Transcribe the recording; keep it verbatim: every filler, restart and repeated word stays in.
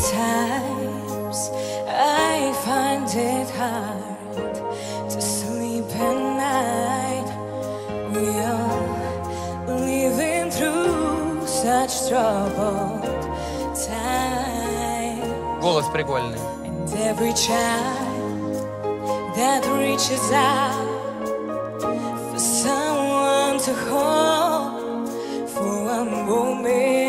times I find it hard to sleep at night. We are living through such troubled times. Голос прикольный. And every child that reaches out for someone to hold for a moment